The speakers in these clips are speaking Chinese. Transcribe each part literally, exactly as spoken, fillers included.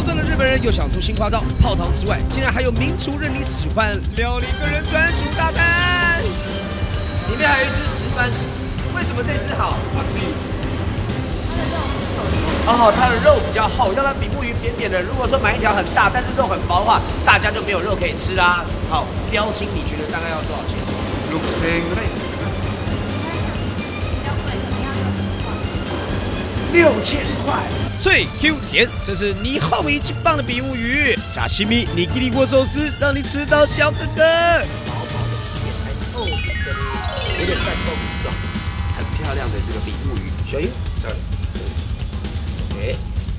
钻的日本人又想出新花招，泡汤之外，竟然还有名厨任你使唤料理个人专属大餐。里面还有一只石斑，为什么这只好？哦，它的肉比较厚，要它比目鱼扁扁的。如果说买一条很大，但是肉很薄的话，大家就没有肉可以吃啦。好，标金你觉得大概要多少钱？六千ぐらい。六千块，最 Q 甜，这是你后一级棒的比目鱼，沙西米尼基里锅寿司，让你吃到小哥哥。薄薄的皮还透明的，有点半透明状，很漂亮的这个比目鱼。小英，这里。OK。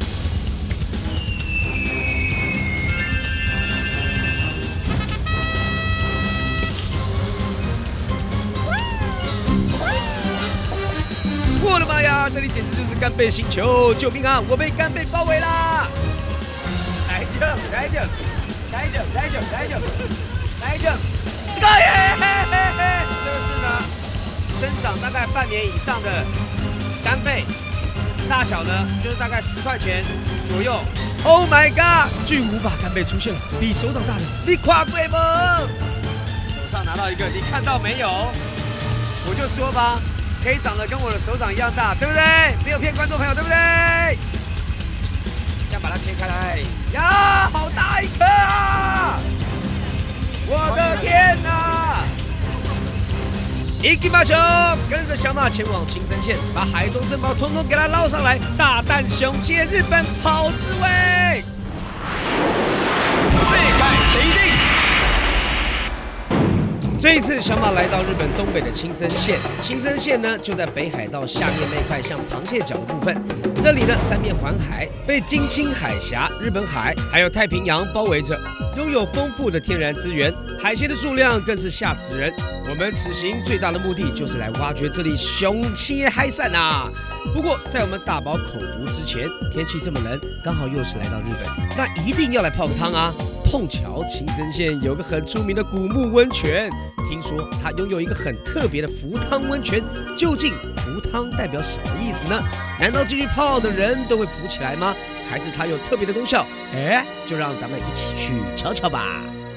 我的妈呀，这里简直就是干贝星球！救命啊，我被干贝包围啦！来着，来着，来着，来着，来着，来着，这个耶！这个是呢，生长大概半年以上的干贝，大小呢就是大概十块钱左右。Oh my god！ 巨无霸干贝出现了，比手掌大的，你跨过吗？手上拿到一个，你看到没有？我就说吧。可以长得跟我的手掌一样大，对不对？没有骗观众朋友，对不对？这样把它切开来，呀，好大一颗啊！我的天哪！一起马熊跟着小马前往青森县，把海中珍宝统统给它捞上来，大胆雄起的日本好滋味！世界第一。这一次，小马来到日本东北的青森县。青森县呢，就在北海道下面那块像螃蟹脚的部分。这里呢，三面环海，被津轻海峡、日本海还有太平洋包围着，拥有丰富的天然资源，海鲜的数量更是吓死人。我们此行最大的目的就是来挖掘这里雄起的海产啊！不过，在我们大饱口福之前，天气这么冷，刚好又是来到日本，那一定要来泡个汤啊！碰巧青森县有个很出名的古木温泉，听说它拥有一个很特别的浮汤温泉。究竟浮汤代表什么意思呢？难道进去泡的人都会浮起来吗？还是它有特别的功效？哎，就让咱们一起去瞧瞧吧。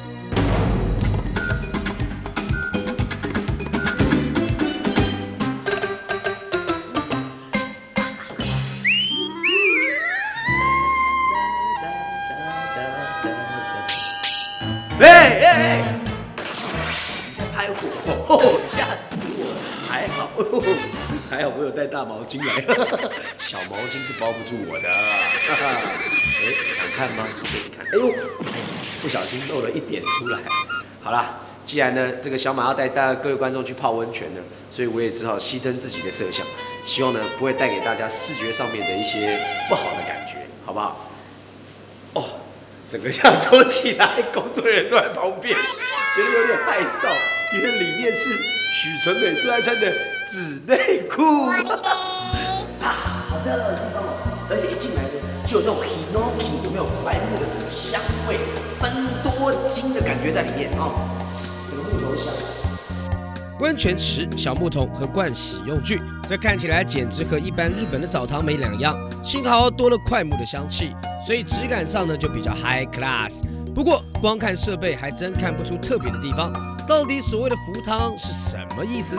哎哎哎！你在拍我，哦，吓死我！还好，哦、还好我有带大毛巾来，小毛巾是包不住我的。哎，想看吗？给你看。哎呦，哎，不小心漏了一点出来。好啦，既然呢这个小马要带大家各位观众去泡温泉呢，所以我也只好牺牲自己的设想，希望呢不会带给大家视觉上面的一些不好的感觉，好不好？哦。整个像拖起来，工作人员都在旁边，觉得有点害臊，因为里面是许纯美最爱穿的纸内裤。啊，好漂亮的地方哦！而且一进来呢，就有那种 hinoki 有没有槐木的这个香味，芬多精的感觉在里面啊、哦，整个木头香。温泉池、小木桶和盥洗用具，这看起来简直和一般日本的澡堂没两样。幸好多了檜木的香气，所以质感上呢就比较 high class。不过光看设备还真看不出特别的地方。到底所谓的浮汤是什么意思呢？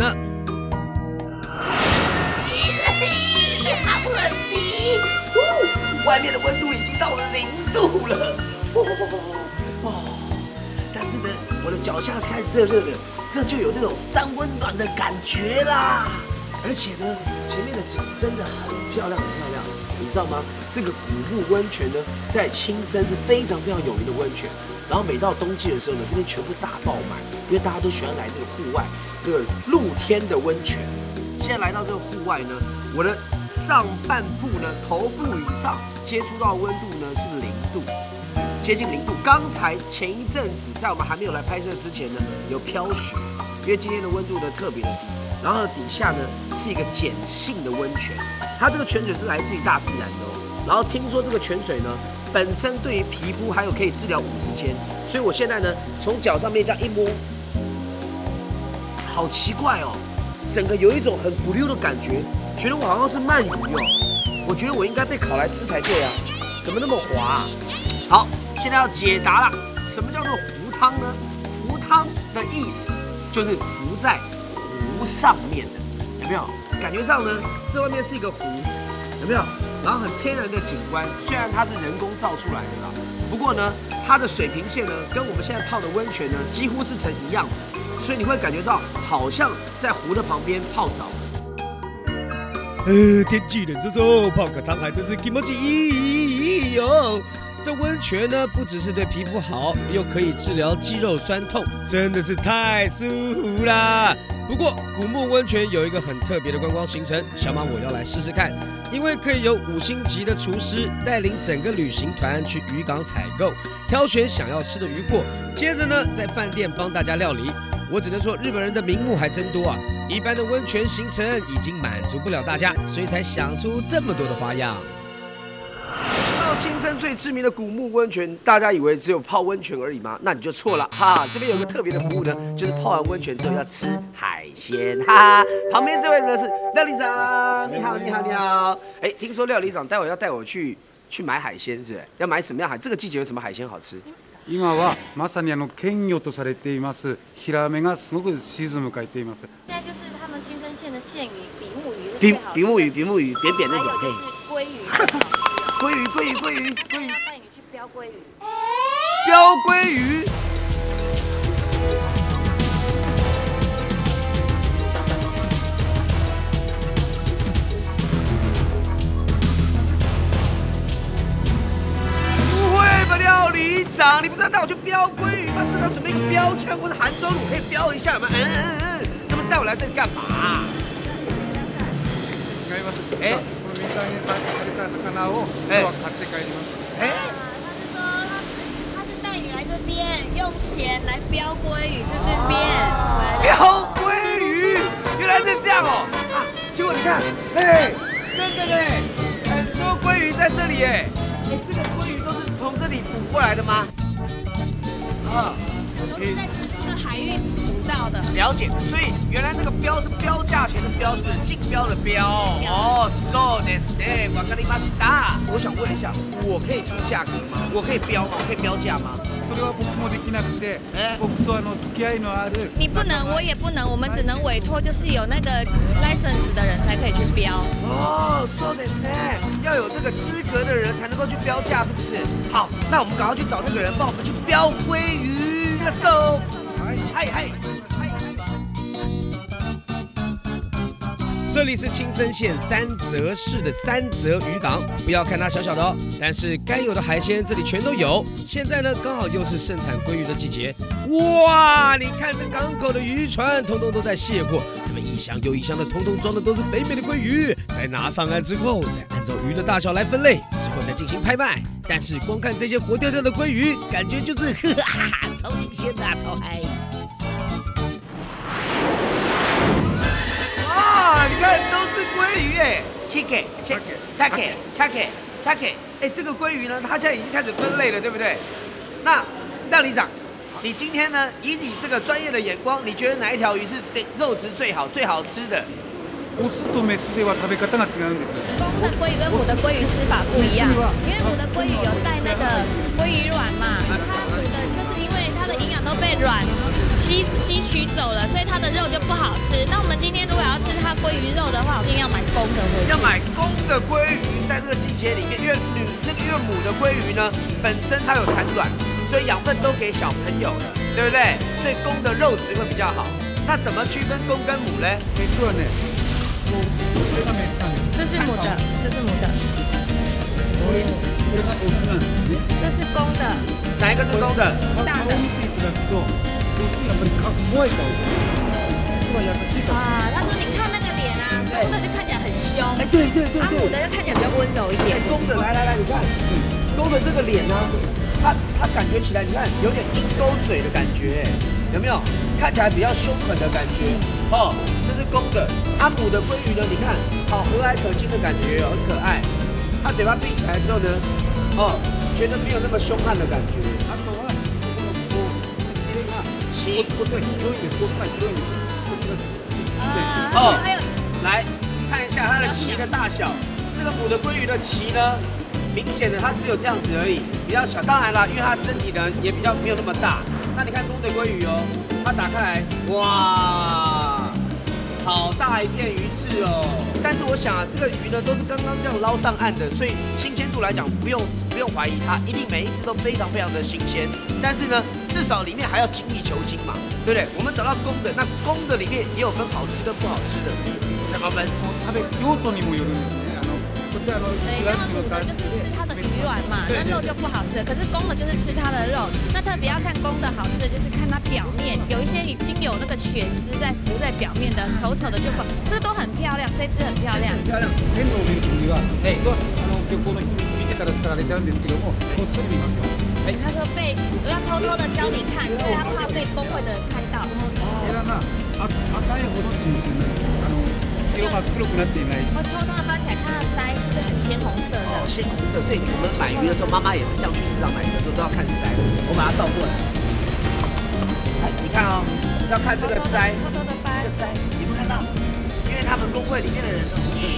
好冷的，哦，外面的温度已经到了零度了。哦哦哦但是呢，我的脚下开始热热的，这就有那种三温暖的感觉啦。而且呢，前面的景真的很漂亮，很漂亮。你知道吗？这个古木温泉呢，在青森是非常非常有名的温泉。然后每到冬季的时候呢，这边全部大爆满，因为大家都喜欢来这个户外，这个露天的温泉。现在来到这个户外呢，我的上半部呢，头部以上接触到温度呢是零度。接近零度。刚才前一阵子在我们还没有来拍摄之前呢，有飘雪，因为今天的温度呢特别的低。然后底下呢是一个碱性的温泉，它这个泉水是来自于大自然的哦。然后听说这个泉水呢本身对于皮肤还有可以治疗五十肩，所以我现在呢从脚上面这样一摸，好奇怪哦，整个有一种很 blue 的感觉，觉得我好像是鳗鱼哦。我觉得我应该被烤来吃才对啊，怎么那么滑啊？ 好，现在要解答了，什么叫做浮汤呢？浮汤的意思就是浮在湖上面的，有没有？感觉上呢，这外面是一个湖，有没有？然后很天然的景观，虽然它是人工造出来的啦，不过呢，它的水平线呢，跟我们现在泡的温泉呢，几乎是成一样的，所以你会感觉到好像在湖的旁边泡澡。呃，天气冷飕飕，泡个汤还真是気持ちいい哟。这温泉呢，不只是对皮肤好，又可以治疗肌肉酸痛，真的是太舒服啦。不过古木温泉有一个很特别的观光行程，小马我要来试试看，因为可以有五星级的厨师带领整个旅行团去渔港采购，挑选想要吃的渔货，接着呢在饭店帮大家料理。我只能说日本人的名目还真多啊，一般的温泉行程已经满足不了大家，所以才想出这么多的花样。青森最知名的古木温泉，大家以为只有泡温泉而已吗？那你就错了哈！这边有个特别的服务呢，就是泡完温泉之后要吃海鲜哈。旁边这位呢是料理长，你好，你好，你好。哎，听说料理长待会要带我去去买海鲜，是不是？要买什么样海？这个季节有什么海鲜好吃？ 今はまさにあの県魚とされていますヒラメがすごくシーズンを迎えています。 现在就是他们青森县的县鱼比目鱼， 比比目鱼，比目鱼，扁扁那种， 还有就是鲑鱼。 鲑鱼，鲑鱼，鲑鱼，鲑鱼。 他带你去标鲑鱼。 标鲑鱼。不会吧，料理长，你不是要带我去标鲑鱼吗？至少准备一个标枪或者韩州卤可以标一下，有没有？嗯嗯嗯，怎么带我来这里干嘛？哎。水槽にされた魚を今日は買って帰ります。哎， 他是说他是他是带你来这边用钱来标鲑鱼，在这边标鲑鱼，原来是这样哦啊！结果你看，哎，真的嘞，很多鲑鱼在这里哎，哎，这个鲑鱼都是从这里捕过来的吗？啊， 都是在这个海域捕到的。 了解，所以原来那个标是标价钱的标，是竞标的标哦。So this day， 我跟你妈打。我想问一下，我可以出价格吗？我可以标吗？我可以标价吗？ それは僕もできなくて、僕とあの付き合いのある。 你不能，我也不能，我们只能委托，就是有那个 license 的人才可以去标。 哦 ，so this day， 要有这个资格的人才能够去标价，是不是？好，那我们赶快去找那个人，帮我们去标鲑鱼。Let's go！ 嗨嗨。这里是青森县三泽市的三泽渔港，不要看它小小的哦，但是该有的海鲜这里全都有。现在呢，刚好又是盛产鲑鱼的季节，哇！你看这港口的渔船，通通都在卸货，这么一箱又一箱的，通通装的都是肥美的鲑鱼。在拿上岸之后，再按照鱼的大小来分类，之后再进行拍卖。但是光看这些活跳跳的鲑鱼，感觉就是呵哈哈，超新鲜的、啊，超嗨！你看都是鲑鱼哎 ，C K C K C K C K C K， 哎，这个鲑鱼呢，它现在已经开始分类了，对不对？那料理长，你今天呢，以你这个专业的眼光，你觉得哪一条鱼是最肉质最好、最好吃的？ オスとメスでは食べ方が違うんです。 公的鲑鱼跟母的鲑鱼吃法不一样，因为母的鲑鱼有带那个鲑鱼卵嘛，它母的就是因为它的营养都被卵吸吸取走了，所以它的肉就不好吃。那我们今天如果要吃它鲑鱼肉的话，我建议要买公的回去。 要买公的鲑鱼，在这个季节里面，因为女那个因为母的鲑鱼呢，本身它有产卵，所以养分都给小朋友了，对不对？所以公的肉质会比较好。那怎么区分公跟母呢？ メスはね、これがメスなんです。 这是母的，这是母的。 これこれがオスなんですね。 这是公的。 哪一个是公的？ 大的。 顔見ていただくと、オスやっぱり怖い顔してる。メスは優しい顔。 啊，他说你看那个脸啊，公的就看起来很凶， 哎，对对对啊，母的就看起来比较温柔一点。 公的，来来来，你看，公的这个脸呢、啊，它它感觉起来，你看有点鹰钩嘴的感觉，有没有？看起来比较凶狠的感觉。哦，这是公的。阿母的鲑鱼呢，你看，好和蔼可亲的感觉，很可愛。它嘴巴闭起来之后呢，哦，觉得没有那么凶悍的感觉。 あとはこのこうヒレが鳍こっちは広いんです。オスは広いんです。こっちがちっちゃいです。 哦，还有来看一下它的鳍的大小。这个母的鲑鱼的鳍呢， 明显的它只有这样子而已，比较小。当然啦，因为它身体呢也比较没有那么大。那你看公的鲑鱼哦，它打开来，哇，好大一片鱼翅哦。但是我想啊，这个鱼呢都是刚刚这样捞上岸的，所以新鲜度来讲不用不用怀疑它，一定每一只都非常非常的新鲜。但是呢，至少里面还要精益求精嘛，对不对？我们找到公的，那公的里面也有分好吃跟不好吃的，怎么分？ 食べ用途にもよるんですね。あのこちらの对，那么母的就是吃它的鱼卵嘛，那肉就不好吃了。可是公的就是吃它的肉，那特别要看公的好吃的就是看它表面，有一些已经有那个血丝在浮在表面的，丑丑的就不，这个都很漂亮，这只很漂亮。 漂亮。 鮮度を見るときは、えあの漁港の見てたら叱られちゃうんですけども、こっそり見ますよ。 他说被我要偷偷的教你看，因为他怕被工会的人看到。 これがまああ赤いほど新鮮なんです。あの色が黒くなっていない。 我偷偷的翻起来看到鳃是不是很鲜红色的？ 哦，鲜红色。对，我们买鱼的时候，妈妈也是这样去市场买鱼的时候都要看鳃。我把它倒过来，来你看哦，要看这个鳃， 偷偷的翻。 这个鳃，你们看到？因为他们工会里面的人都。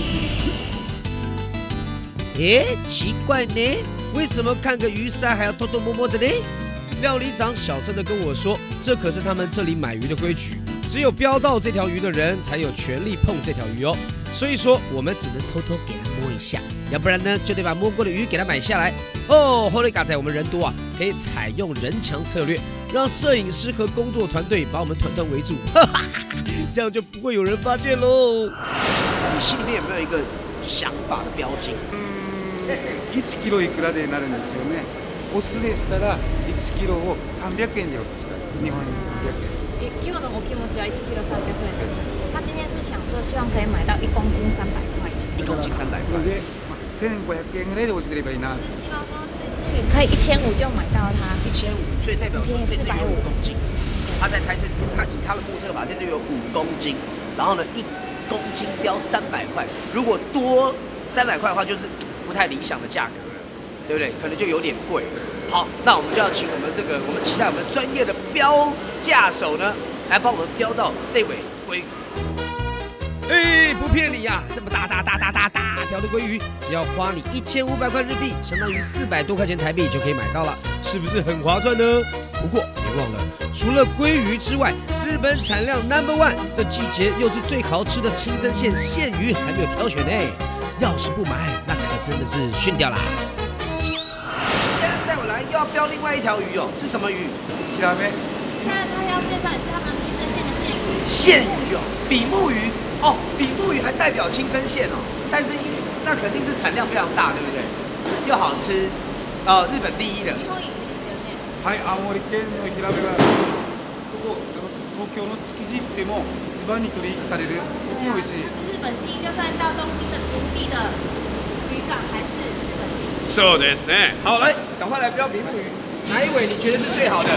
诶，奇怪呢，为什么看个鱼鳃还要偷偷摸摸的呢？料理长小声的跟我说，这可是他们这里买鱼的规矩，只有标到这条鱼的人才有权利碰这条鱼哦。所以说，我们只能偷偷给他摸一下，要不然呢，就得把摸过的鱼给他买下来。哦，后来嘎仔我们人多啊，可以采用人墙策略，让摄影师和工作团队把我们团团围住，哈哈哈，这样就不会有人发现喽。你心里面有没有一个想法的标金？ いちキロいくらでなるんですよね。オスでしたらいちキロをさんびゃくえんで落としたい。日本円さんびゃくえん。 今日的お気持ちは一キロ三百円です。他今天是想说，希望可以买到一公斤三百块钱。 一公斤三百块。 で、まあ千五百円ぐらいで落ちてればいいな。 希望说这只鱼可以一千五就买到它。 一千五，所以代表说这只有五公斤。他在猜这只，他以他的目测法，这只有五公斤，然后呢一公斤标三百块，如果多三百块的话，就是不太理想的价格了，对不对？可能就有点贵。好，那我们就要请我们这个，我们期待我们专业的标价手呢，来帮我们标到这尾鲑鱼。哎，不骗你呀、啊，这么大大大大大大条的鲑鱼，只要花你一千五百块日币，相当于四百多块钱台币就可以买到了，是不是很划算呢？不过别忘了，除了鲑鱼之外，日本产量 number one， 这季节又是最好吃的青森县县鱼还没有挑选呢。要是不买，那可真的是逊掉啦！现在带我来又要标另外一条鱼哦，是什么鱼？ ヒラメ。 现在他要介绍也是他们青森县的县鱼。 县鱼哦，比目鱼哦，比目鱼还代表青森县哦，但是一那肯定是产量非常大，对不对？又好吃，呃，日本第一的。 はい、青森県のヒラメがどこ東京の築地行っても一番に取引されるとても美味しい。 是日本第一，就算到东京的竹地的渔港还是日本第一。 そうですね。好，来，赶快来标比目鱼，哪一尾你觉得是最好的？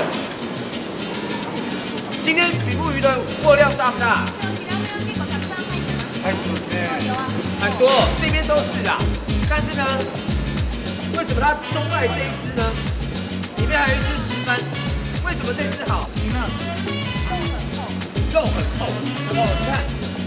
今天比目鱼的货量大不大？ はい、そうですね。 很多，这边都是啦。但是呢，为什么它钟爱这一只呢？里面还有一只石斑，为什么这只好？肉很厚，哦，你看，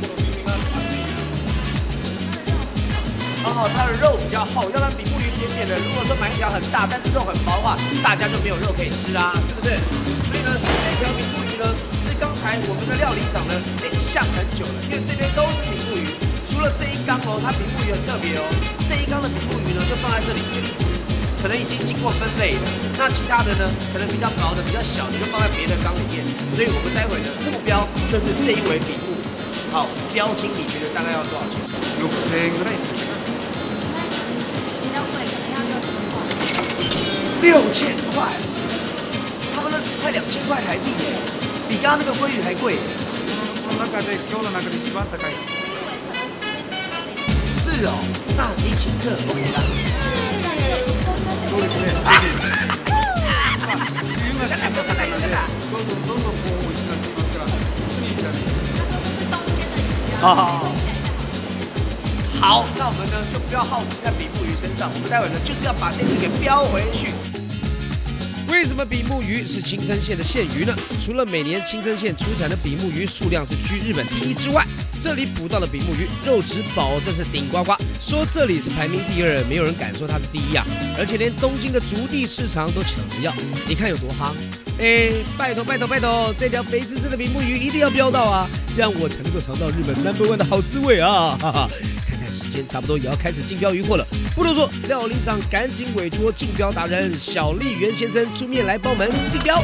哦，它的肉比较厚，要不然比目鱼扁扁的。如果说买一条很大，但是肉很薄的话，大家就没有肉可以吃啦，是不是？所以呢，这条比目鱼呢，是刚才我们的料理长呢，哎，想很久了，因为这边都是比目鱼，除了这一缸哦，它比目鱼很特别哦，这一缸的比目鱼呢，就放在这里，就一只。可能已经经过分类了，那其他的呢，可能比较薄的、比较小的，就放在别的缸里面。所以我们待会的目标就是这一尾比目。好，标金你觉得大概要多少钱？ 六千円ぐらいです。 比较贵，可能要六千块。 六千块，他们那快两千块台币耶，比刚刚那个鲑鱼还贵。 この中で今日の中で一番高い。 是哦，那你请客 OK 啦。 そうですね。冬が旬の高いので、どんどんどんどんこう美味しくなっていますから、本当にいいじゃないですか。 哦，好，那我们呢就不要耗时在比目鱼身上，我们待会呢就是要把这只给标回去。 为什么比目鱼是青森县的县鱼呢？除了每年青森县出产的比目鱼数量是居日本第一之外，这里捕到的比目鱼肉质保证是顶呱呱。说这里是排名第二，没有人敢说它是第一啊！而且连东京的竹地市场都抢着要，你看有多夯！哎，拜托拜托拜托，这条肥滋滋的比目鱼一定要标到啊，这样我才能够尝到日本 number one 的好滋味啊！哈哈。时间差不多也要开始竞标渔获了，不多说，料理长赶紧委托竞标达人小笠原先生出面来帮我们竞标。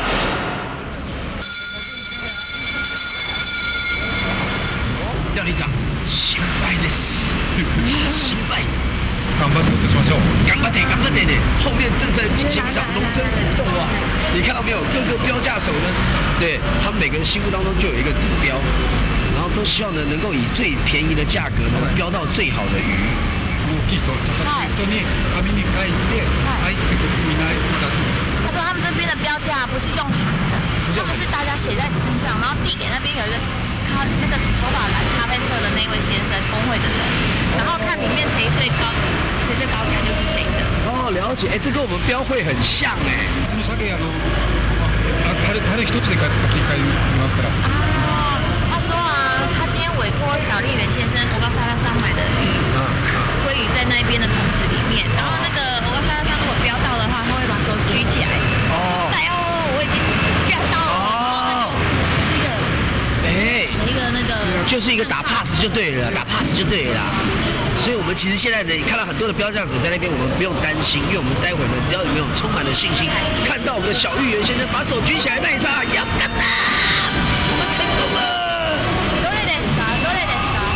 料理长，失敗です。失敗。 頑張って落としましょう。 頑張って頑張って呢！后面正在进行一场龙争虎斗啊！你看到没有？各个标价手呢，对他们每个人心目当中就有一个底标。然后都希望呢能够以最便宜的价格呢标到最好的鱼。 大きい人、高い人に紙に書いて、はいってみんな出す。 他说他们这边的标价不是用喊的，他们是大家写在纸上，然后递给那边有一个咖那个头发蓝咖啡色的那位先生工会的人，然后看里面谁最高，谁最高价就是谁的。 哦，了解，哎，这跟我们标会很像哎。 この鮭あのタレタレ一つで書き換えますから。 啊，他说啊，他今天委托小笠原先生我告诉他上买的鱼，鲑鱼在那边的桶子里面，然后那个我告诉他如果标到的话，他会把手举起来。哦。来哦，我已经标到了。哦。是一个，哎，一个那个， 就是一个打 pass 就对了，打 pass 就对了。所以我们其实现在呢，看到很多的标价手在那边，我们不用担心，因为我们待会呢，只要有没有充满了信心，看到我们的小笠原先生把手举起来那一刹那，呀哒哒，我们成功了。 どれですか？どれですか？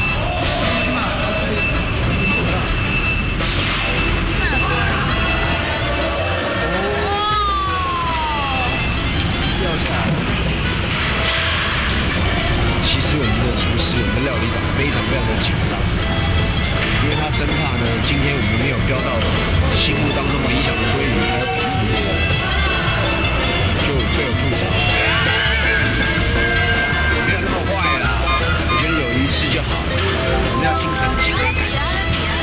掉下来了。其实我们的厨师，我们的料理长非常非常的紧张。因为他生怕呢，今天我们没有标到心目当中理想的鲑鱼，还有比目鱼，就会有吐槽。没有那么坏啦，我觉得有鱼吃就好，我们要心存心存感激。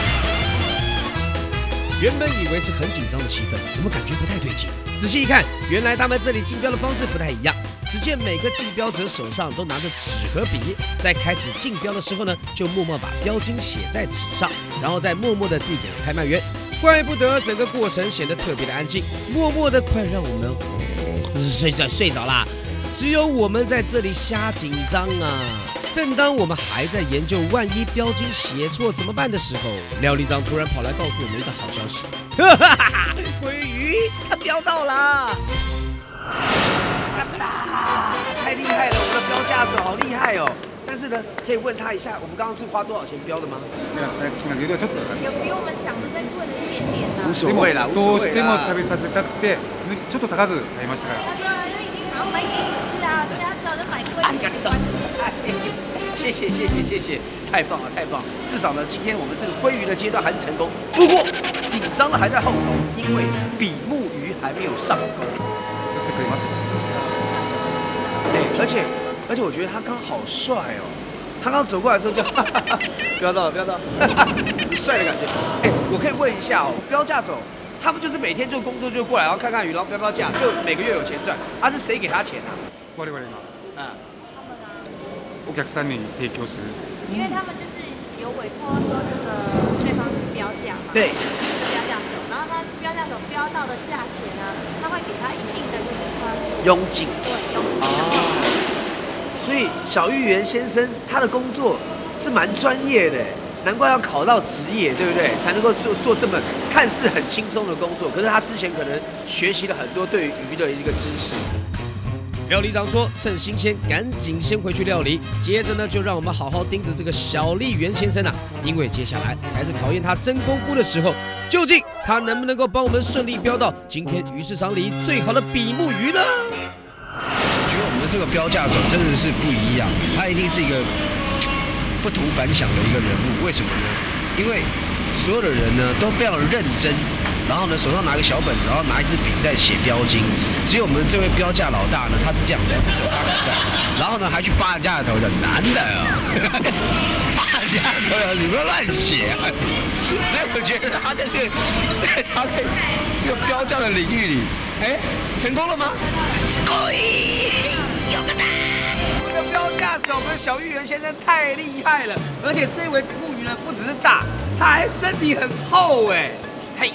原本以为是很紧张的气氛，怎么感觉不太对劲？仔细一看，原来他们这里竞标的方式不太一样。只见每个竞标者手上都拿着纸和笔，在开始竞标的时候呢，就默默把标金写在纸上，然后再默默的递给拍卖员。怪不得整个过程显得特别的安静，默默的快让我们、呃、睡着睡着啦。只有我们在这里瞎紧张啊！正当我们还在研究万一标金写错怎么办的时候，料理长突然跑来告诉我们一个好消息：哈哈哈哈！鲑鱼它标到了！ 太厉害了，我们的标价手好厉害哦！但是呢，可以问他一下，我们刚刚是花多少钱标的吗？ 有比我们想的再贵了一点点啦。 无所谓啦， どうしても食べさせたくて、ちょっと高く買いましたから。 他说他一定想要买给你吃啊，所以他只好就买贵一点。 谢谢谢谢谢谢，太棒了太棒了！至少呢，今天我们这个鲑鱼的阶段还是成功。不过紧张的还在后头，因为比目鱼还没有上钩。哎，而且而且我觉得他刚好帅哦，他刚走过来的时候就哈哈哈，飙到了飙到了，很帅的感觉。哎，我可以问一下哦，标价手他们就是每天就工作就过来，然后看看鱼，然后标标价，就每个月有钱赚。啊，是谁给他钱啊？ 我々が啊， お客さんに提供する。 因为他们就是有委托说这个对方是标价嘛， 对， 标价手，然后他标价手标到的价钱呢，他会给他一定的就是他说佣金。 对，佣金。 哦，所以小玉园先生他的工作是蛮专业的，难怪要考到职业，对不对？才能够做做这么看似很轻松的工作。可是他之前可能学习了很多对于鱼的一个知识。 料理长说：“趁新鲜，赶紧先回去料理。接着呢，就让我们好好盯着这个小笠原先生啊，因为接下来才是考验他真功夫的时候。究竟他能不能够帮我们顺利标到今天鱼市场里最好的比目鱼呢？” 我觉得我们的这个标价手真的是不一样，他一定是一个不同凡响的一个人物。为什么呢？因为所有的人呢都非常认真， 然后呢手上拿个小本子，然后拿一支笔在写标金。只有我们这位标价老大呢，他是这样，两只手插口袋，然后呢还去扒人家的头的，男的啊，扒人家的头的，你不要乱写啊！所以我觉得他在这个，在他在这个标价的领域里，哎，成功了吗？可以，有个这个标价手，我们小芋圆先生太厉害了，而且这位比目鱼呢，不只是大，他还身体很厚哎。嘿，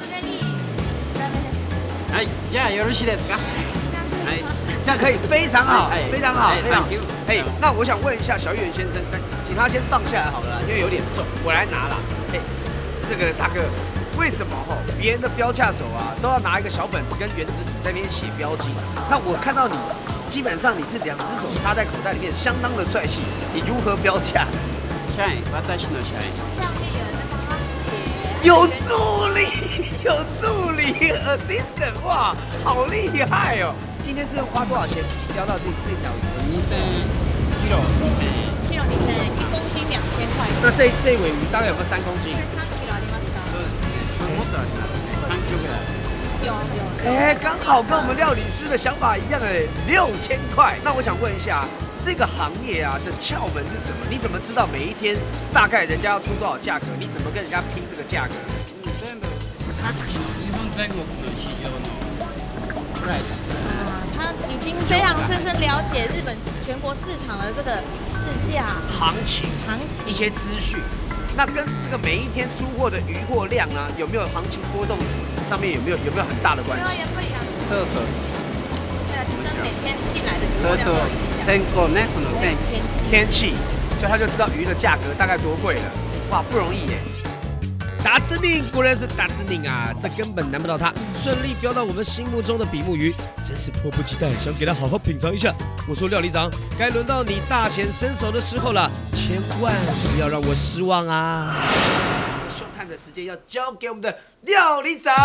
はい、じゃあよろしいですか？ 哎，这样可以，非常好， 哎非常好， 哎非常好 thank you。 哎，那我想问一下小芋圆先生，那请他先放下来好了啦，因为有点重，我来拿啦。哎，这个大哥，为什么吼别人的标价手啊都要拿一个小本子跟圆珠笔在那边写标金？那我看到你，基本上你是两只手插在口袋里面，相当的帅气。你如何标价？ 社員、私の社員。 上面有人在帮他写。 有助理，有助理 assistant， 哇，好厉害哦！今天是花多少钱标到这这条鱼？ 二千キロ二千円。 キロ你是一公斤两千块钱。 那这这尾鱼大概有个三公斤。 三キロありますか？ そうですね。もっとありますね。三キロぐらい。 有有。 哎，刚好跟我们料理师的想法一样哎，六千块。那我想问一下，这个行业啊的窍门是什么？你怎么知道每一天大概人家要出多少价格？你怎么跟人家拼这个价格？ 全部各地日本全国の市場のプライス。 啊，他已经非常深深了解日本全国市场的这个市价行情、 行情一些资讯。那跟这个每一天出货的渔获量啊，有没有行情波动上面有没有有没有很大的关系？ そうそう。 对啊，就跟每天进来的それと量有影响。 天候ね、この天気。 天气。 天气，所以他就知道鱼的价格大概多贵了。哇，不容易耶！ 达之令果然是达之令啊，这根本难不到他，顺利标到我们心目中的比目鱼，真是迫不及待想给他好好品尝一下。我说料理长，该轮到你大显身手的时候了，千万不要让我失望啊！ 秀探的时间要交给我们的料理长。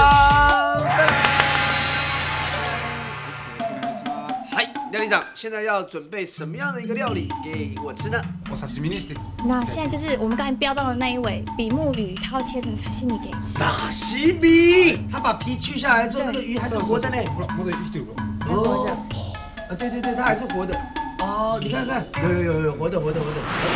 嗨，料理长，现在要准备什么样的一个料理给我吃呢？ お刺身にして那现在就是我们刚才标到的那一尾比目鱼，它要切成沙西米给你。 沙西米，他把皮去下来之后，那个鱼还是活的呢。 ほらまだ生きてるよ。 哦，啊，对对对，它还是活的。哦，你看看，有有有有活的活的活的。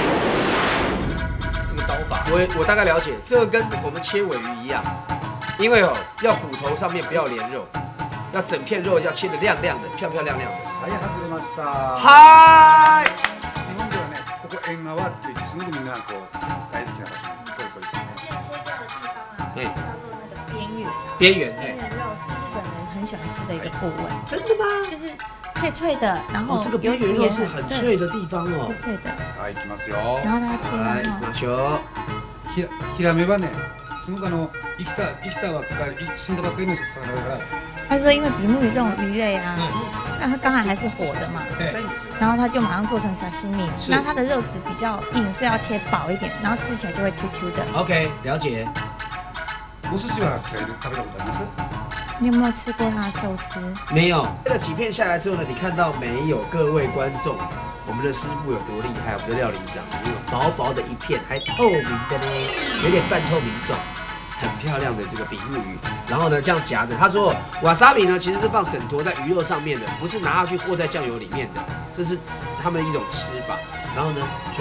这个刀法，我我大概了解，这个跟我们切尾鱼一样，因为哦，要骨头上面不要连肉，要整片肉要切得亮亮的，漂漂亮亮的。 はい、外れました。 嗨， 日本ではね、ここ縁側って言ってすごくみんなこう大好きな場所なんです。こういう鳥してね。 现在切掉的地方啊， 哎叫做那个边缘啊。 边缘， 边哎， 缘肉是日本人很喜欢吃的一个部位， 真的吗？ 就是脆脆的，然后哦，这个边缘肉是很脆的地方哦。 脆脆的， はい、行きますよ。 然后它切来， 然后马球。 ひらヒラメはね、すごくあの生きた生きたばっかり死んだばっかりの魚だから。 他说因为比目鱼这种鱼类啊，那它刚才还是活的嘛，然后他就马上做成沙西米，那它的肉质比较硬，所以要切薄一点，然后吃起来就会 Q Q 的。 OK，了解。 お寿司は嫌いで食べたことあります？ 你有没有吃过它的寿司？ 没有。这个几片下来之后呢，你看到没有，各位观众，我们的师傅有多厉害？我们的料理长有薄薄的一片，还透明的呢，有点半透明状，很漂亮的这个比目鱼。然后呢，这样夹着。他说，瓦萨比呢其实是放整坨在鱼肉上面的，不是拿下去和在酱油里面的，这是他们一种吃法。然后呢，show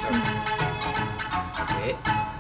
you。OK。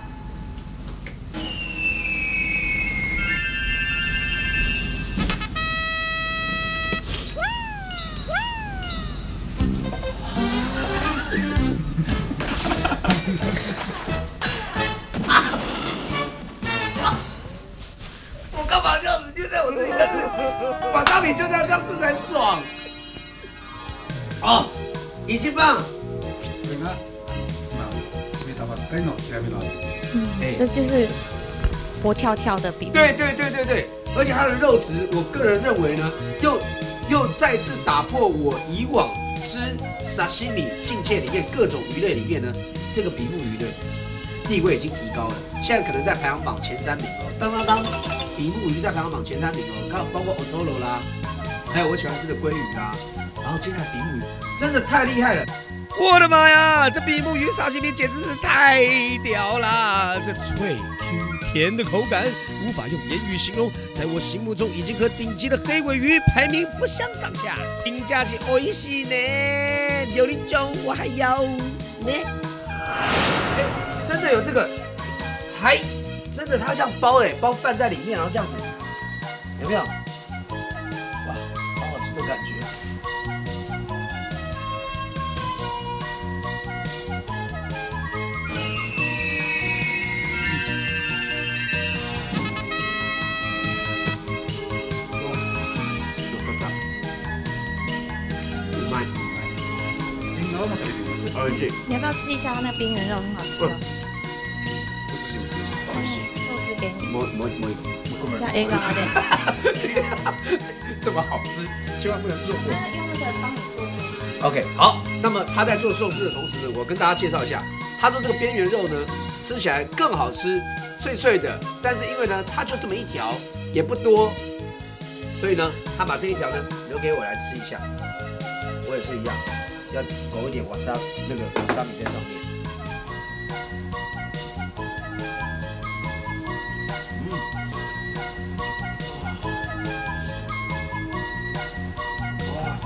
我干嘛这样子捏在我的一个是，把沙皮就这样这样吃才爽。哦，已经放。 これが今締めたばっかりのヒラメの味です。 嗯，这就是活跳跳的比目。 对对对对对，而且它的肉质，我个人认为呢，又又再次打破我以往吃沙西米境界里面各种鱼类里面呢，这个比目鱼的地位已经提高了，现在可能在排行榜前三名哦。当当当，比目鱼在排行榜前三名哦，包包括 otoro 啦，还有我喜欢吃的鲑鱼啦，然后接下来比目鱼真的太厉害了。 我的妈呀，这比目鱼沙西米简直是太屌啦！这这脆 Q 甜的口感，无法用言语形容，在我心目中已经和顶级的黑鲔鱼排名不相上下。评价是美味しい呢，有一种我还要呢。哎，真的有这个，还真的它像包哎，包饭在里面，然后这样子，有没有？哇，好好吃的感觉。 你要不要吃一下它那边缘肉，很好吃哦。 お寿司ですね。 寿司给你， もうもうもう一個。 加 A 嘎的。 这么好吃，千万不能错过。 用那个帮你做寿司。 OK， 好，那么他在做寿司的同时呢，我跟大家介绍一下，他做这个边缘肉呢，吃起来更好吃，脆脆的。但是因为呢，它就这么一条，也不多，所以呢，他把这一条呢留给我来吃一下。我也是一样，要裹一点瓦萨那个瓦萨米在上面。嗯，哇。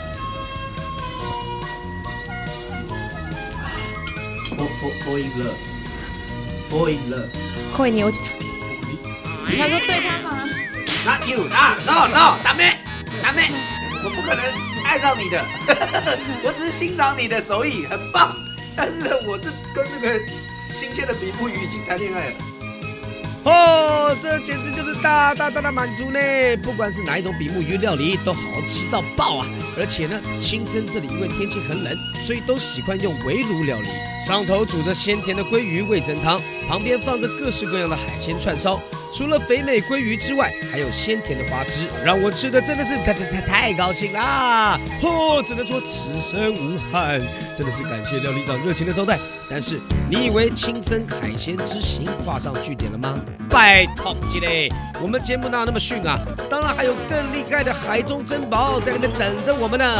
fall fall fall in love, fall in love. 可以牛起他。他说对他吗？ Not you, no no no, ダメダメ，我不可能爱上你的，我只是欣赏你的手艺很棒，但是呢，我这跟那个新鲜的比目鱼已经谈恋爱了。 哦，这简直就是大大大的满足呢！不管是哪一种比目鱼料理，都好吃到爆啊！而且呢，青森这里因为天气很冷，所以都喜欢用围炉料理。上头煮着鲜甜的鲑鱼味噌汤，旁边放着各式各样的海鲜串烧。除了肥美鲑鱼之外，还有鲜甜的花枝，让我吃的真的是太太太太高兴啦！哦，只能说此生无憾，真的是感谢料理长热情的招待。但是你以为青森海鲜之行画上句点了吗？ 拜托鸡嘞！我们节目哪有那么逊啊？当然还有更厉害的海中珍宝在那边等着我们呢。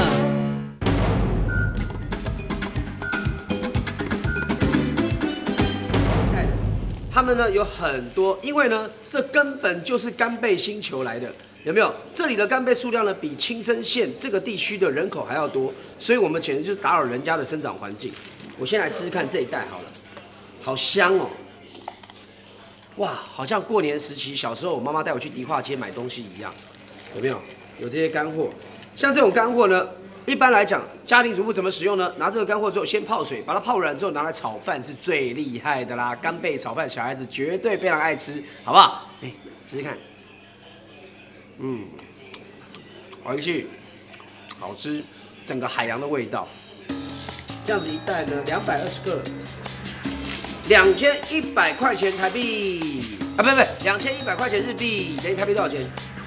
他们呢有很多，因为呢这根本就是干贝星球来的，有没有？这里的干贝数量呢比青森县这个地区的人口还要多，所以我们简直就是打扰人家的生长环境。我先来吃吃看这一袋好了，好香哦！ 哇，好像过年时期小时候我妈妈带我去迪化街买东西一样，有没有？有这些干货，像这种干货呢，一般来讲，家庭主妇怎么使用呢？拿这个干货之后先泡水，把它泡软之后拿来炒饭是最厉害的啦。干贝炒饭，小孩子绝对非常爱吃，好不好？哎，试试看，嗯，回去好吃，整个海洋的味道。这样子一袋呢，两百二十克。 两千一百块钱台币啊，不不，两千一百块钱日币，等于台币多少钱？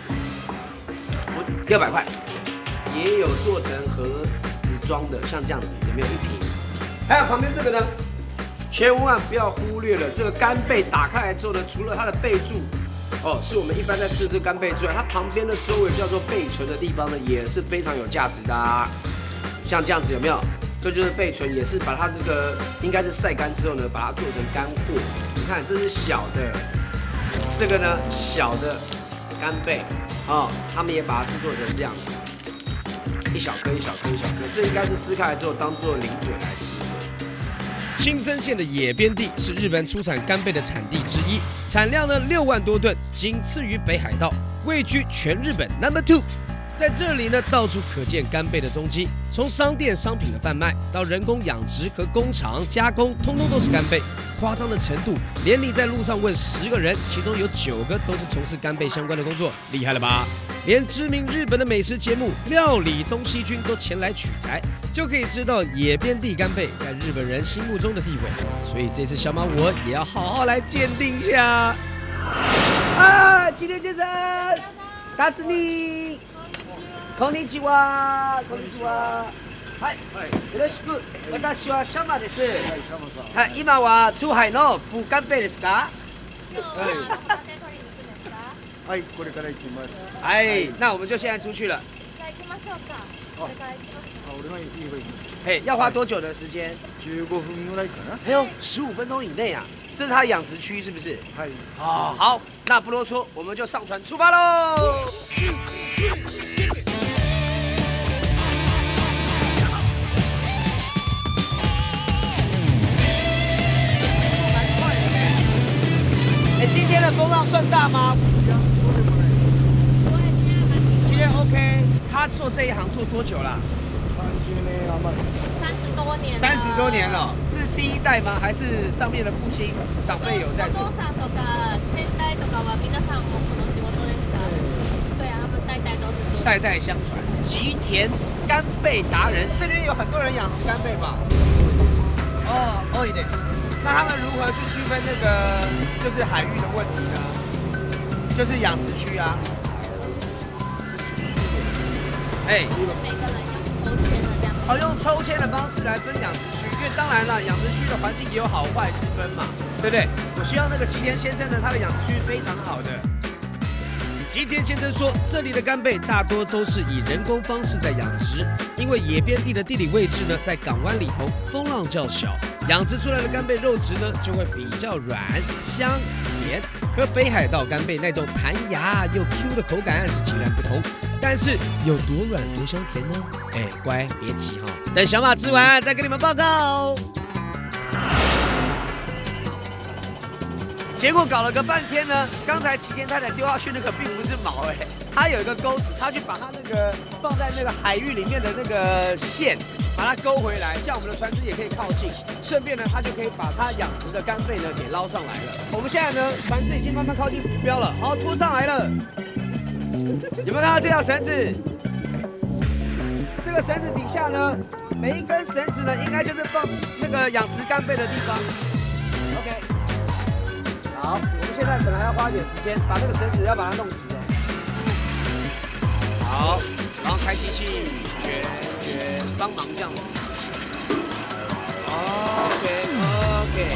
六百块。也有做成盒子装的，像这样子，有没有一瓶？还有旁边这个呢，千万不要忽略了这个干贝，打开来之后呢，除了它的贝柱，哦，是我们一般在吃的这个干贝之外，它旁边的周围叫做贝唇的地方呢，也是非常有价值的啊。像这样子有没有？ 这就是贝唇，也是把它这个应该是晒干之后呢，把它做成干货。你看，这是小的，这个呢小的干贝，哦，他们也把它制作成这样子，一小颗一小颗一小颗，这应该是撕开来之后当做零嘴来吃。青森县的野边地是日本出产干贝的产地之一，产量呢六万多吨，仅次于北海道，位居全日本 number two。 在这里呢，到处可见干贝的踪迹。从商店商品的贩卖，到人工养殖和工厂加工，通通都是干贝。夸张的程度，连你在路上问十个人，其中有九个都是从事干贝相关的工作，厉害了吧？连知名日本的美食节目《料理东西君》都前来取材，就可以知道野边地干贝在日本人心目中的地位。所以这次小马我也要好好来鉴定一下。啊，吉田先生，达子你。 こんにちは。こんにちは。はい。よろしく。私はシャマです。はい。今は出海のブ干贝ですか？ はい、これから行きます。 哎，那我们就现在出去了。 あ、俺が言えばいい。 嘿，要花多久的时间？ 十五分ぐらいかな。 哎呦，十五分钟以内啊！ 这是它的养殖区是不是？ はい。 哦，好，那不啰嗦，我们就上船出发喽。哎，今天的风浪算大吗？今天 OK。他做这一行做多久了？ 三十多年了。 三十多年了，是第一代吗？还是上面的父亲长辈有在做？ お父さんとか先代とかは皆さんもこの仕事ですか？对啊，他们代代都是做。 代代相传，吉田干贝达人，这边有很多人养殖干贝吧？哦，多いです。那他们如何去区分那个就是海域的问题呢？就是养殖区啊。哎， 每个人要抽签的这样。 好，用抽签的方式来分养殖区，因为当然了，养殖区的环境也有好坏之分嘛，对不对？我希望那个吉田先生呢，他的养殖区非常好的。吉田先生说，这里的干贝大多都是以人工方式在养殖，因为野边地的地理位置呢，在港湾里头，风浪较小，养殖出来的干贝肉质呢就会比较软、香、甜，和北海道干贝那种弹牙又 Q 的口感是截然不同。但是有多软多香甜呢？哎，乖，别急哈，等小马吃完再跟你们报告。结果搞了个半天呢，刚才吉田太太丢下去那个并不是锚，哎，它有一个钩子，他去把它那个放在那个海域里面的那个线，把它勾回来，这样我们的船只也可以靠近，顺便呢，它就可以把它养殖的干贝呢给捞上来了。我们现在呢，船只已经慢慢靠近浮标了，好，拖上来了。有没有看到这条绳子？这个绳子底下呢，每一根绳子呢，应该就是放那个养殖干贝的地方。OK， 好，我们现在本来要花一点时间把这个绳子要把它弄直了。好，然后开机器，学学帮忙这样子。OK OK。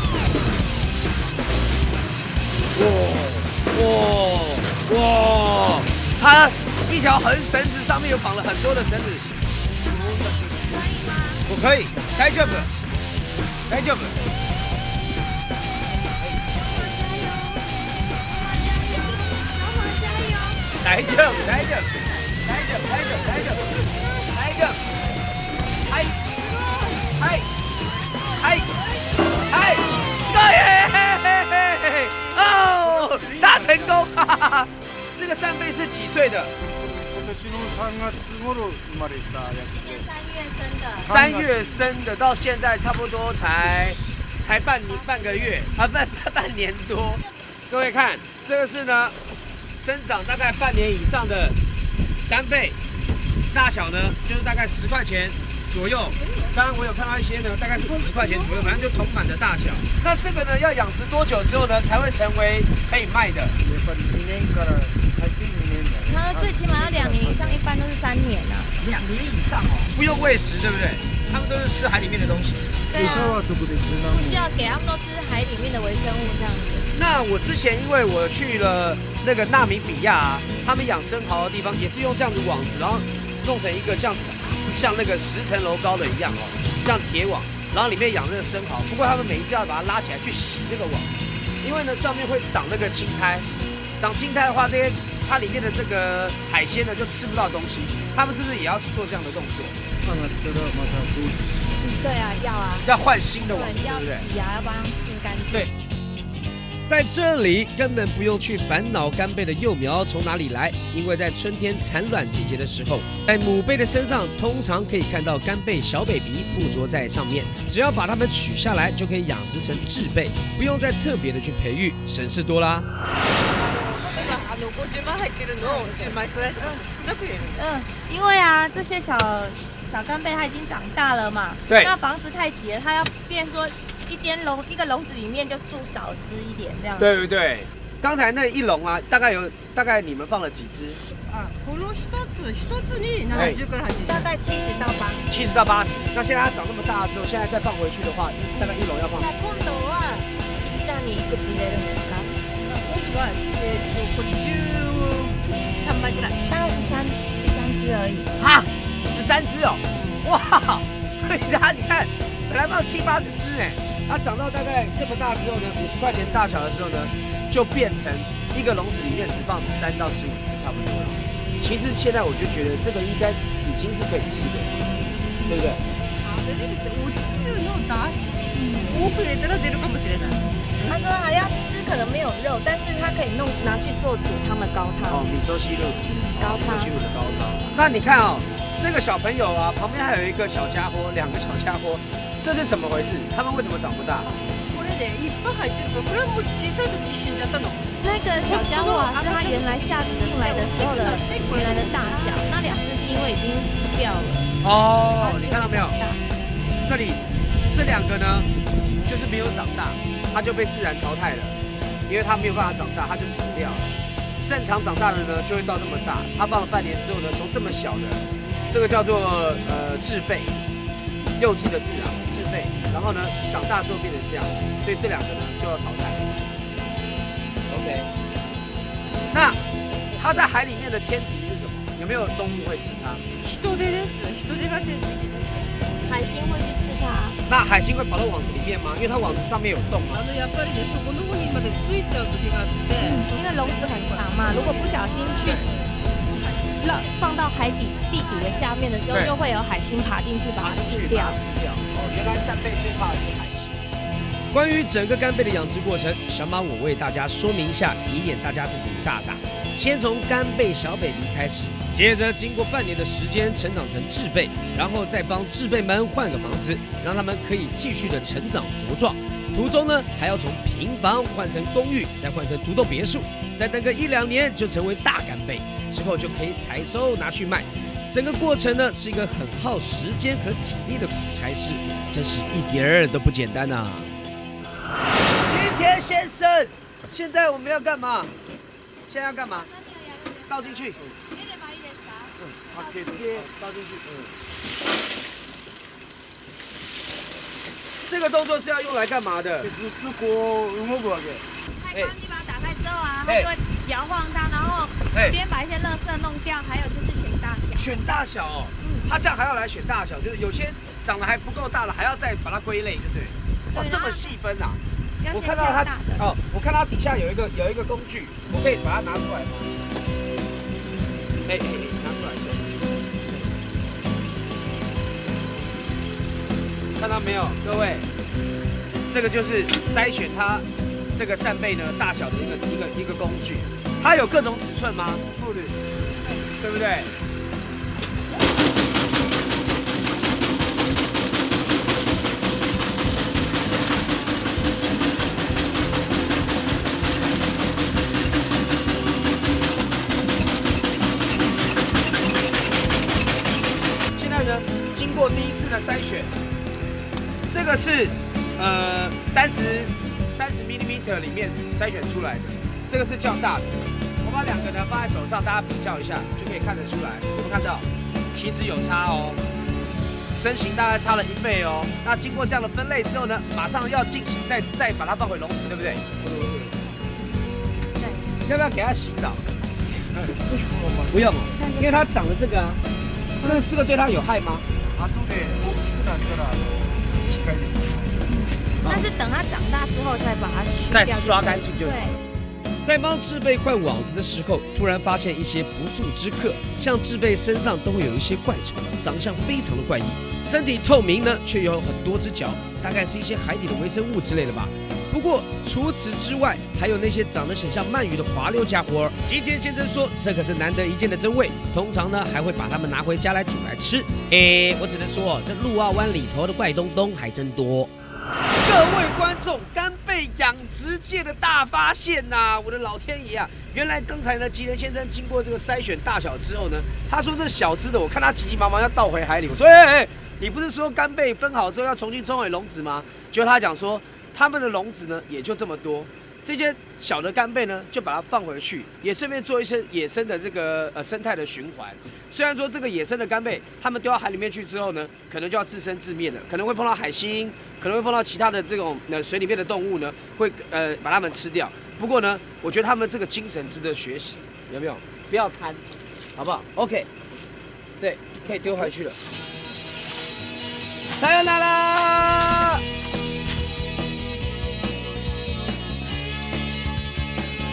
哇哇！哇，它一条横绳子上面有绑了很多的绳子。 可以吗？ 我可以，大丈夫，大丈夫。大丈夫，大丈夫，大丈夫，大丈夫，大丈夫，大丈夫，大丈夫。はい、はい、はい、はい、すごい！哦，大成功！哈哈哈。这个扇贝是几岁的？ 今年のさんがつ頃生まれたやつ。 今年三月生的。 三月生的，到现在差不多才才半年半个月啊，半半年多。各位看，这个是呢，生长大概半年以上的干贝，大小呢就是大概十块钱左右。当然我有看到一些呢，大概是五十块钱左右，反正就铜板的大小。那这个呢，要养殖多久之后呢，才会成为可以卖的？ やっぱりにねんから最低にねんだね。 他说最起码要两年以上，一般都是三年啊。 两年以上哦，不用喂食，对不对？他们都是吃海里面的东西。 对啊， 餌は特別な不需要给，他们都吃海里面的微生物这样子。 那我之前因为我去了那个纳米比亚、啊，他们养生蚝的地方也是用这样子网子，然后弄成一个像像那个十层楼高的一样哦，这样铁网，然后里面养那个生蚝。不过他们每一次要把它拉起来去洗那个网，因为呢上面会长那个青苔，长青苔的话，这些它里面的这个海鲜呢就吃不到东西。他们是不是也要去做这样的动作？ 上がったらまたそう。 嗯，对啊，要啊。 要换新的网， 对，要对不对？ 洗啊，要帮它清干净。 对。在这里根本不用去烦恼干贝的幼苗从哪里来，因为在春天产卵季节的时候，在母贝的身上通常可以看到干贝小 baby 附着在上面，只要把它们取下来就可以养殖成稚贝，不用再特别的去培育，省事多啦。 嗯，因为啊，这些小小干贝它已经长大了嘛， 对那房子太挤了，它要变说一间笼一个笼子里面就住少只一点这样。 对不对？刚才那一笼啊，大概有大概你们放了几只？ あ、この一つ一つにななじゅうからはちじゅう。 大概七十到八十。 七十到八十。那现在它長那麼大之後，現在再放回去的話，大概一籠要放じゃあ今度は一覧にいくつ入れるんですか？ 今度はえっとこれじゅうさんまいぐらい。 大概十三十三只而已。 哈，十三只哦，哇！所以它你看，本来放七八十只哎，它它长到大概这么大之后呢，五十块钱大小的时候呢，就变成一个笼子里面只放十三到十五只差不多了。其实现在我就觉得这个应该已经是可以吃的，对不对？ 食べれるっておつゆの出汁多く入れたら出るかもしれない。 他说还要吃，可能没有肉，但是他可以弄拿去做煮汤的高汤。 哦，米寿西露， 高汤。 米寿西露的高汤。那你看哦，这个小朋友啊，旁边还有一个小家伙，两个小家伙，这是怎么回事？他们为什么长不大？ これね、いっぱい入ってるから、これはもう小さい時に死んじゃったの。 那个小家伙啊，是他原来下进来的时候的原来的大小，那两只是因为已经死掉了。 哦，你看到没有？这里这两个呢，就是没有长大，它就被自然淘汰了，因为它没有办法长大，它就死掉了。正常长大的呢，就会到这么大。它放了半年之后呢，从这么小的，这个叫做呃稚贝，幼稚的稚啊，稚贝，然后呢长大之后变成这样子，所以这两个呢就要淘汰。OK， 那它在海里面的天敌是什么？有没有动物会吃它？ 人手です。人手が天敵です。 海星会去吃它。 那海星会跑到网子里面吗？因为它网子上面有洞嘛。 あのやっぱりね、そこの方にまでついちゃう時があって、 因为笼子很长嘛，如果不小心去让放到海底地底的下面的时候，就会有海星爬进去把它吃掉。 吃掉。哦，原来扇贝最怕的是海星。关于整个干贝的养殖过程，小马我为大家说明一下，以免大家是不飒飒。先从干贝小 baby 开始，接着经过半年的时间成长成稚贝，然后再帮稚贝们换个房子，让他们可以继续的成长茁壮。途中呢，还要从平房换成公寓，再换成独栋别墅，再等个一两年就成为大干贝，之后就可以采收拿去卖。整个过程呢，是一个很耗时间和体力的苦差事，真是一点儿都不简单呐、啊。金田先生，现在我们要干嘛？现在要干嘛？倒进去。嗯，好，给爹倒进去。嗯。这个动作是要用来干嘛的？ ずっとこう動くわけ。 开关你把它打开之后啊，它就会摇晃它，然后边把一些垃圾弄掉，还有就是选大小。 选大小哦。嗯。他这样还要来选大小，就是有些长得还不够大了，还要再把它归类，对不对？哇，这么细分啊！我看到它哦，我看它底下有一个有一个工具，我可以把它拿出来吗？哎哎哎，拿出来一下。看到没有，各位？这个就是筛选它这个扇贝呢大小的一个一个一个工具。它有各种尺寸吗？不对，对不对？经过第一次的筛选，这个是呃三十三十 millimeter 里面筛选出来的，这个是较大的。我把两个呢放在手上，大家比较一下就可以看得出来。有没有看到？其实有差哦，身形大概差了一倍哦。那经过这样的分类之后呢，马上要进行再再把它放回笼子，对不对？对。要不要给它洗澡？不用，因为它长了这个啊。这个这个对它有害吗？ 後で大きくなったら機械で。 但是等它长大之后再把它去再刷干净就好。 对。 在帮稚贝换网子的时候，突然发现一些不速之客，像稚贝身上都会有一些怪虫，长相非常的怪异，身体透明呢，却有很多只脚，大概是一些海底的微生物之类的吧。不过除此之外，还有那些长得很像鳗鱼的滑溜家伙儿。吉田先生说，这可是难得一见的真味，通常呢还会把它们拿回家来煮来吃。诶，我只能说，这陆澳湾里头的怪东东还真多。各位观众，干贝养殖界的大发现呐、啊！我的老天爷啊！原来刚才呢，吉田先生经过这个筛选大小之后呢，他说这小只的，我看他急急忙忙要倒回海里。我说，哎哎，你不是说干贝分好之后要重新装回笼子吗？结果他讲说。他们的笼子呢也就这么多，这些小的干贝呢就把它放回去，也顺便做一些野生的这个呃生态的循环。虽然说这个野生的干贝，他们丢到海里面去之后呢，可能就要自生自灭的，可能会碰到海星，可能会碰到其他的这种呃水里面的动物呢，会呃把它们吃掉。不过呢，我觉得他们这个精神值得学习，有没有？不要贪，好不好 ？OK， 对，可以丢回去了。さよなら。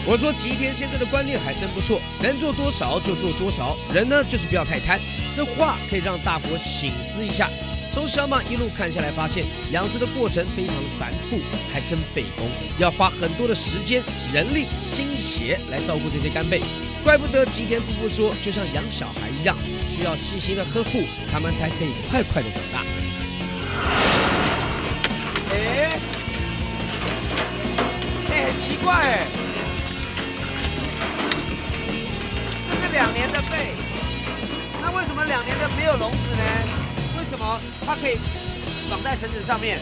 我说吉田先生的观念还真不错，能做多少就做多少，人呢就是不要太贪。这话可以让大伙省思一下。从小马一路看下来，发现养殖的过程非常的繁复，还真费工，要花很多的时间、人力、心血来照顾这些干贝。怪不得吉田夫妇说，就像养小孩一样，需要细心的呵护，他们才可以快快的长大。 哎，哎，很奇怪哎，这是两年的贝，那为什么两年的没有笼子呢？为什么它可以绑在绳子上面？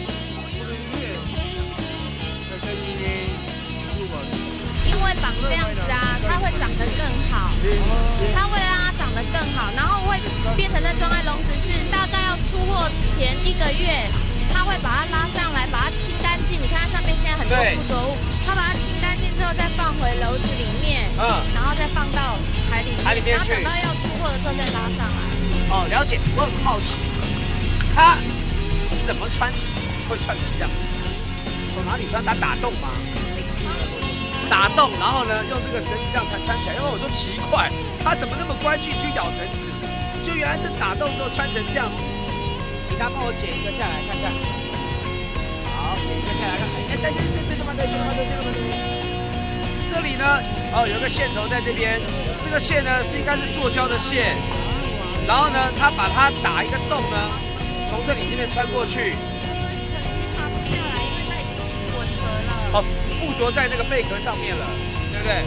因为绑这样子啊，它会长得更好，它会让它长得更好，然后会变成那装在笼子是大概要出货前一个月，它会把它拉上来，把它清干净。你看它上面现在很多附着物，它把它清干净之后再放回篓子里面，嗯，然后再放到海里面， 海里面去， 然后等到要出货的时候再拉上来。 哦，了解。我很好奇，它怎么穿会穿成这样？从哪里穿？它打洞吗？打洞，然后呢，用这个绳子这样穿穿起来。因为我说奇怪，它怎么那么乖去去咬绳子？就原来是打洞之后穿成这样子。请他帮我剪一个下来看看。好，剪一个下来看看。哎，对对对对，这么对，这么对，这么对。这里呢，哦，有一个线头在这边，这个线呢是应该是塑胶的线。然后呢，他把它打一个洞呢，从这里这边穿过去。 已经爬不下来，因为它已经吻合了。 哦，附着在那个贝壳上面了，对不对？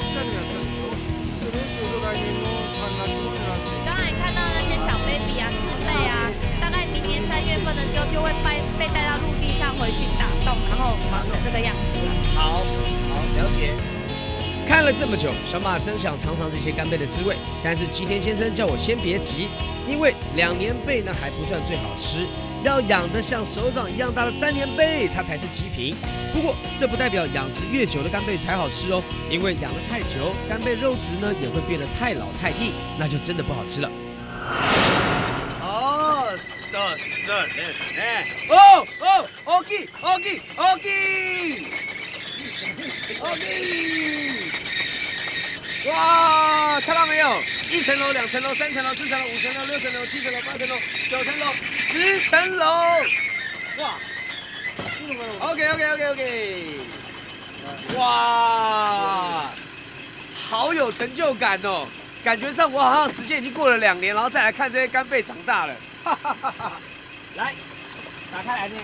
刚才看到那些小 baby 啊、稚贝啊，大概明年三月份的时候就会被被带到陆地上回去打洞，然后绑成这个样子了。 好，好，了解。 看了这么久，小马真想尝尝这些干贝的滋味，但是吉田先生叫我先别急，因为两年贝呢还不算最好吃，要养得像手掌一样大的三年贝，它才是极品。不过这不代表养殖越久的干贝才好吃哦，因为养得太久，干贝肉质呢也会变得太老太硬，那就真的不好吃了。 哦，是是是，哎，哦哦 ，OK OK OK OK。哇，看到没有？一层楼、两层楼、三层楼、四层楼、五层楼、六层楼、七层楼、八层楼、九层楼、十层楼。哇 ！OK OK OK OK。哇，好有成就感哦！感觉上我好像时间已经过了两年，然后再来看这些干贝长大了。哈哈哈哈！来，打开来听。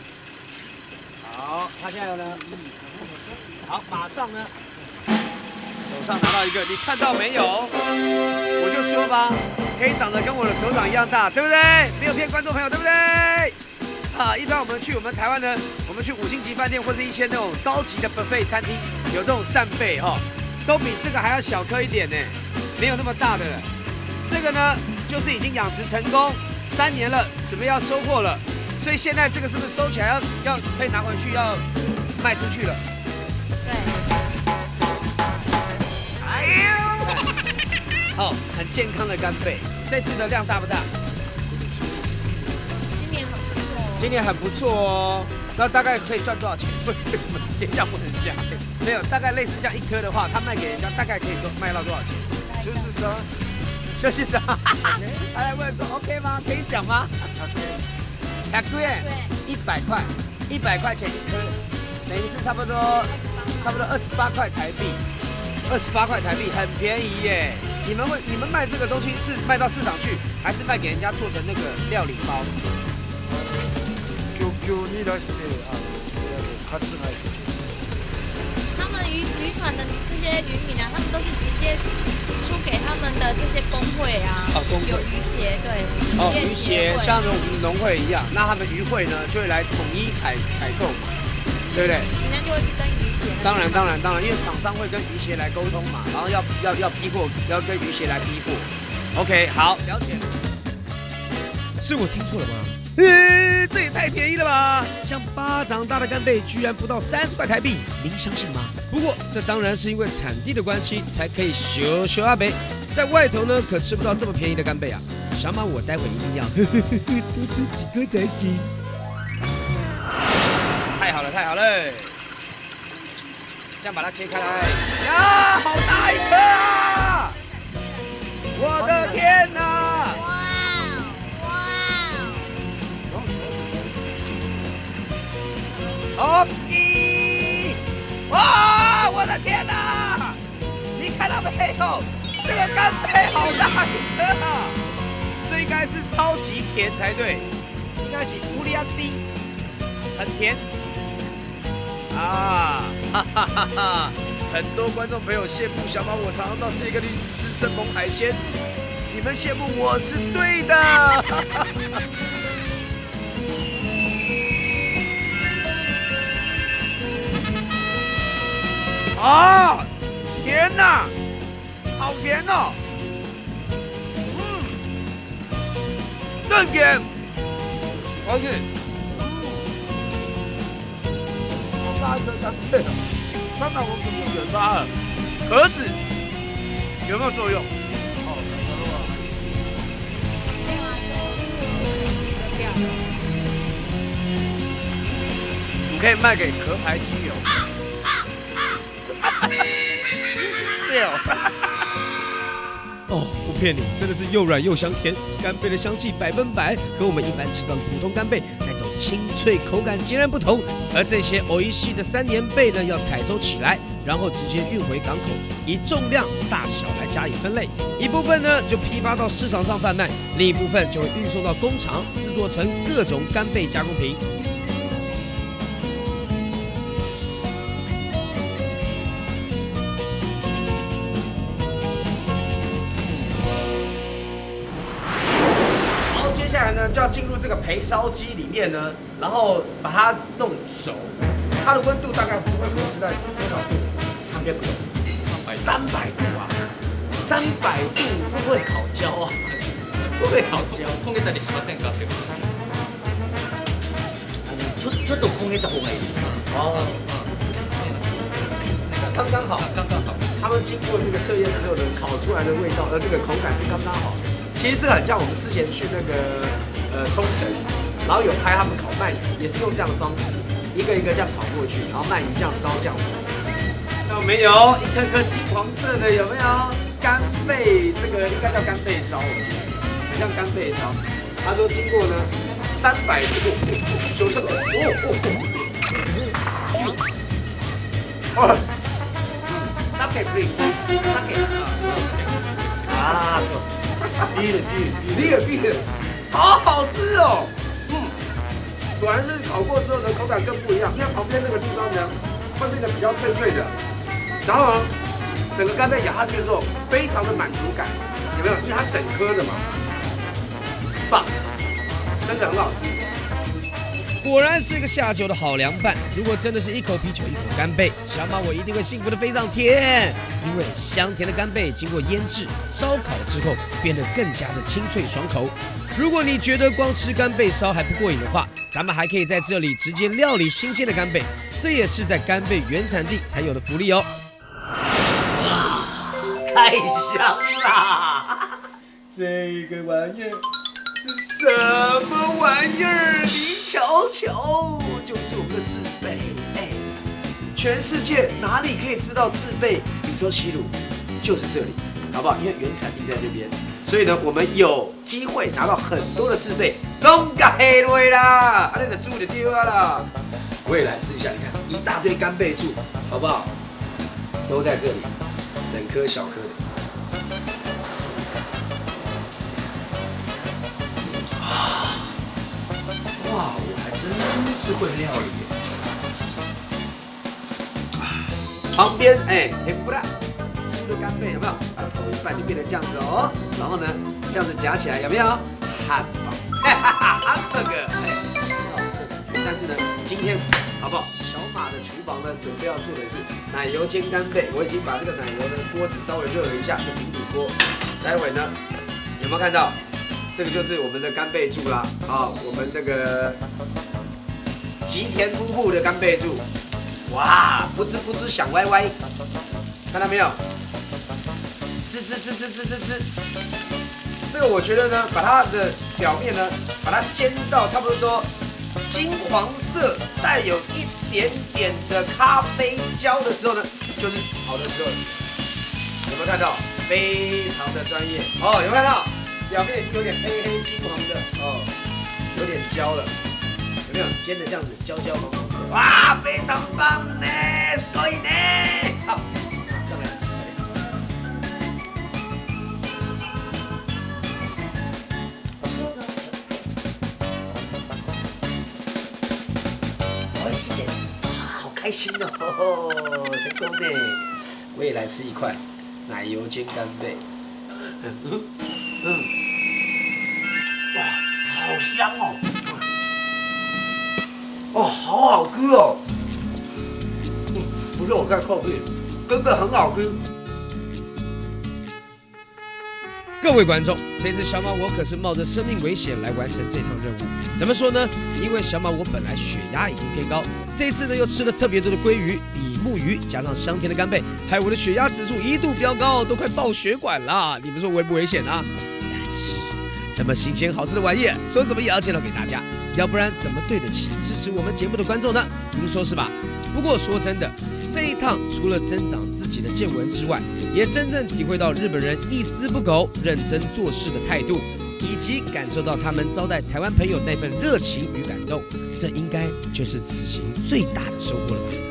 好，它现在呢？好，马上呢。手上拿到一个，你看到没有？我就说吧，可以长得跟我的手掌一样大，对不对？没有骗观众朋友，对不对？啊，一般我们去我们台湾呢，我们去五星级饭店或是一些那种高级的 buffet 餐厅，有这种扇贝哈、哦，都比这个还要小颗一点呢，没有那么大的了。这个呢，就是已经养殖成功三年了，准备要收获了，所以现在这个是不是收起来要要可以拿回去要卖出去了？ 对。 哦，很健康的干贝，这次的量大不大？ 今年很不错哦。 今年很不错哦，那大概可以赚多少钱？不，怎么直接这样问人家？没有，大概类似这样一颗的话，他卖给人家大概可以多卖到多少钱？ 休息啥？ 休息啥？他来问说 OK 吗？可以讲吗？百块，一百块，一百块钱一颗，等于是差不多差不多二十八块台币，二十八块台币很便宜耶。你们会你们卖这个东西是卖到市场去，还是卖给人家做成那个料理包？ 漁協に出してあの活害。 他们渔渔船的这些渔民啊，他们都是直接出给他们的这些工会啊， 哦，工会有渔协对， 哦，渔协像我们农会一样，那他们渔会呢就会来统一采采购嘛，对不对？ 人家就会去跟渔协。 当然当然当然，因为厂商会跟渔协来沟通嘛，然后要要要批货，要跟渔协来批货。OK， 好，了解了。 是我听错了吗？呃，这也太便宜了吧！像巴掌大的干贝居然不到三十块台币，您相信吗？不过这当然是因为产地的关系，才可以修修阿北。在外头呢，可吃不到这么便宜的干贝啊！小马，我待会一定要呵呵呵呵多吃几颗才行。 太好了，太好了！ 这样把它切开来。呀，好大一颗啊！我的天哪！哇哇！哦咦！哇！我的天哪！你看到没有？这个干贝好大一颗啊！这应该是超级甜才对，应该是乌利安低，很甜。 啊，哈哈哈哈！很多观众朋友羡慕小马，我常常到世界各地吃生猛海鲜，你们羡慕我是对的。啊，甜呐，好甜哦！嗯，更甜，而且。 大一颗干贝了，看看我怎么研发了。壳子有没有作用？哦， 没有啊，就掉了。 你可以卖给壳牌居友。对哦。 哦，不骗你，真的是又软又香甜，干贝的香气百分百，和我们一般吃到的普通干贝那种清脆口感截然不同。而这些欧一系的三年贝呢，要采收起来，然后直接运回港口，以重量、大小来加以分类。一部分呢就批发到市场上贩卖，另一部分就会运送到工厂，制作成各种干贝加工品。 接下来呢，就要进入这个焙烧机里面呢，然后把它弄熟。它的温度大概不会维持在多少度？三百度，三百度啊，三百度会不会烤焦啊？会不会烤焦？ 焦げたりしませんかってこと。 ちょちょっと焦げた方がいいですか？ 哦，刚刚好， 刚刚好。 他们经过这个测验之后呢，烤出来的味道，呃，这个口感是刚刚好。 其实这个很像我们之前去那个呃冲绳，然后有拍他们烤鳗鱼，也是用这样的方式，一个一个这样烤过去，然后鳗鱼这样烧这样子。有没有一颗颗金黄色的？有没有干贝？这个应该叫干贝烧，很像干贝烧。他说经过呢三百度，修特哦哦哦，三百可以，三百啊，啊。 逼了逼了逼了逼了，好好吃哦！嗯，果然是烤过之后呢，口感更不一样。你看旁边那个地方呢，会变得比较脆脆的，然后呢，整个干贝咬下去之后，非常的满足感，有没有？因为它整颗的嘛，棒，真的很好吃。 果然是个下酒的好凉拌。如果真的是一口啤酒一口干贝，小马我一定会幸福的飞上天。因为香甜的干贝经过腌制、烧烤之后，变得更加的清脆爽口。如果你觉得光吃干贝烧还不过瘾的话，咱们还可以在这里直接料理新鲜的干贝，这也是在干贝原产地才有的福利哦。 哇，太香啦！这个玩意儿。 是什么玩意儿？你瞧瞧，就是我们的制贝。哎，全世界哪里可以吃到制贝米寿西鲁？就是这里，好不好？因为原产地在这边，所以呢，我们有机会拿到很多的制贝，拢甲下落啦，啊，你的煮就丢啊啦。我也来吃一下，你看一大堆干贝柱，好不好？都在这里，整颗小颗的。 哇，我还真是会料理耶！旁边哎，甜不辣，吃的干贝有没有？把它抖一半就变成这样子哦。然后呢，这样子夹起来有没有？汉堡，哈哈哈，汉堡个，哎，很好吃的感觉。但是呢，今天好不好？小马的厨房呢，准备要做的是奶油煎干贝。我已经把这个奶油的锅子稍微热了一下，就平底锅。待会呢，有没有看到？ 这个就是我们的干贝柱啦，啊，我们这个吉田夫妇的干贝柱，哇，不知不知响歪歪，看到没有？吱吱吱吱吱吱吱，这个我觉得呢，把它的表面呢，把它煎到差不多金黄色，带有一点点的咖啡焦的时候呢，就是好的时候。有没有看到？非常的专业哦，有没有看到？表面有点黑黑金黄的哦，有点焦了，有没有？煎的这样子焦焦黄黄的，哇，非常棒呢，可以呢。好，马上来洗。我是的是，哇，好开心哦，成功呢。我也来吃一块奶油煎干贝。嗯嗯嗯，哇，好香哦！哦，好好吃哦！嗯，不是我在靠背，真的很好吃。 各位观众，这次小马我可是冒着生命危险来完成这趟任务。怎么说呢？因为小马我本来血压已经偏高，这次呢又吃了特别多的鲑鱼、比目鱼，加上香甜的干贝，害我的血压指数一度飙高，都快爆血管了。你们说危不危险啊？但是这么新鲜好吃的玩意儿，说什么也要介绍给大家，要不然怎么对得起支持我们节目的观众呢？你们说是吧？不过说真的，这一趟除了增长自己的见闻之外，也真正体会到日本人一丝不苟、认真做事的态度，以及感受到他们招待台湾朋友那份热情与感动，这应该就是此行最大的收获了吧。